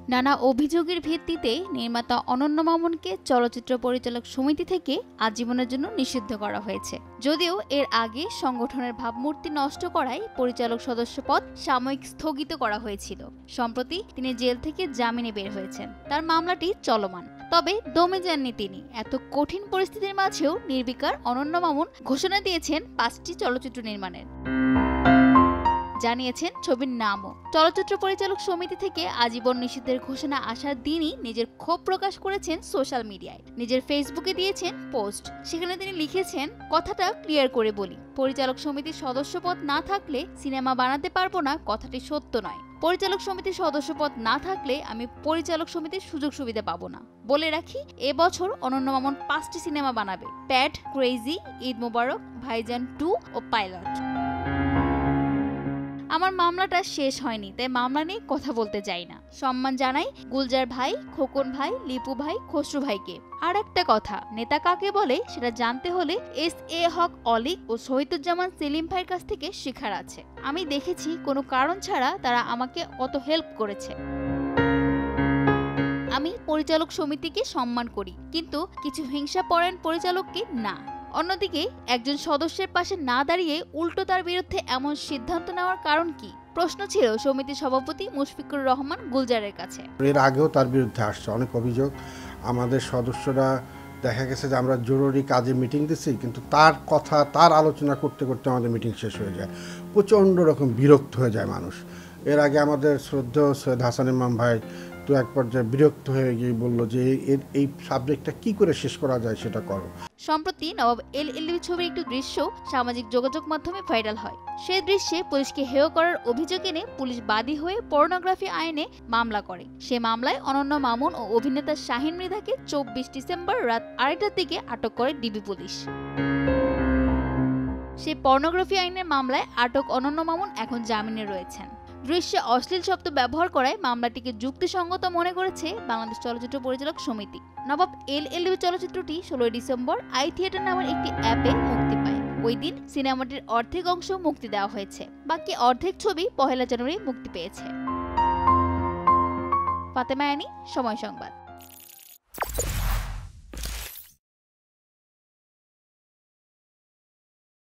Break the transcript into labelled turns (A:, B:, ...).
A: নানা অভিযোগের ভিত্তিতে নির্মাতা অনন্য মামুনকে চলচ্চিত্র পরিচালক সমিতি থেকে আজীবনের জন্য নিষিদ্ধ করা হয়েছে। যদিও এর আগে সংগঠনের ভাবমূর্তি নষ্ট করায় পরিচালক সদস্য পদ সাময়িক স্থগিত করা হয়েছিল। সম্প্রতি তিনি জেল থেকে জামিনে বের হয়েছেন। তার মামলাটি চলমান। তবে দমে যাননি তিনি। এত কঠিন পরিস্থিতির মাঝেও নির্বিকার অনন্য মামুন ঘোষণা দিয়েছেন 5টি চলচ্চিত্র নির্মাণের। জানিয়েছেন ছবির নামও। চলচ্চিত্র পরিচালক সমিতি থেকে আজীবন নিষিদ্ধের ঘোষণা আসার দিনই নিজের ক্ষোভ প্রকাশ করেছেন সোশ্যাল মিডিয়ায়। নিজের ফেসবুকে দিয়েছেন পোস্ট। সেখানে তিনি লিখেছেন, কথাটা ক্লিয়ার করে বলি, পরিচালক সমিতির সদস্যপদ না থাকলে সিনেমা বানাতে পারবো না, কথাটি সত্য নয়। পরিচালক সমিতির সদস্যপদ না থাকলে আমি পরিচালক সমিতির সুযোগ সুবিধা পাবো না। বলে রাখি, এবছর অনন্য মামুন 5টি সিনেমা বানাবে: প্যাড, ক্রেজি, ঈদ মোবারক, ভাইজান 2 ও পাইলট। আমার মামলাটা শেষ হয়নি, তাই মামলা নিয়ে কথা বলতে চাই না। সম্মান জানাই গুলজার ভাই, খোকন ভাই, লিপু ভাই, খসরু ভাইকে। আর একটা কথা, নেতা কাকে বলে সেটা জানতে হলে SA হক অলিক ও শহীদুজ্জামান সেলিম ভাইয়ের কাছ থেকে শেখার আছে। আমি দেখেছি কোনো কারণ ছাড়া তারা আমাকে কত হেল্প করেছে। আমি পরিচালক সমিতিকে সম্মান করি, কিন্তু কিছু হিংসাপরায়ণ পরিচালককে না। অন্যদিকে একজন সদস্যের পাশে না দাঁড়িয়ে উল্টো তার বিরুদ্ধে এমন সিদ্ধান্ত নেওয়ার কারণ কি? প্রশ্ন ছিল সমিতির সভাপতি মুশফিকুর রহমান গুলজারের কাছে।
B: এর আগেও তার বিরুদ্ধে আসছে অনেক অভিযোগ। আমাদের সদস্যরা দেখা গেছে যে আমরা জরুরি কাজে মিটিং দিচ্ছি, কিন্তু তার কথা, তার আলোচনা করতে করতে আমাদের মিটিং শেষ হয়ে যায়। প্রচণ্ড রকম বিরক্ত হয়ে যায় মানুষ। এর আগে আমাদের শ্রদ্ধেয় সৈয়দ হাসান ইমাম ভাই তো এক পর্যায়ে বিরক্ত হয়ে গিয়ে বললো যে এই সাবজেক্টটা কি করে শেষ করা যায় সেটা করো।
A: সম্প্রতি নবাব LLB ছবির একটি দৃশ্য সামাজিক যোগাযোগ মাধ্যমে ভাইরাল হয়। সেই দৃশ্যে পুলিশকে হেয় করার অভিযোগ এনে পুলিশ বাদী হয়ে পর্নোগ্রাফি আইনে মামলা করে। সে মামলায় অনন্য মামুন ও অভিনেতা শাহিন মৃধাকে 24 ডিসেম্বর রাত 2টার দিকে আটক করে ডিবি পুলিশ। সেই পর্নোগ্রাফি আইনের মামলায় আটক অনন্য মামুন এখন জামিনে রয়েছেন। দৃশ্যে অশ্লীল শব্দ ব্যবহার করায় মামলাটিকে যুক্তিসঙ্গত মনে করেছে বাংলাদেশ চলচ্চিত্র পরিচালক সমিতি। নবাব LLB চলচ্চিত্রটি 16 ডিসেম্বর iTheatre নামের একটি অ্যাপে মুক্তি পায়। ওই দিন সিনেমাটির অর্ধেক অংশ মুক্তি দেওয়া হয়েছে, বাকি অর্ধেক ছবি 1 জানুয়ারি মুক্তি পেয়েছে। ফাতেমা আনি, সময় সংবাদ।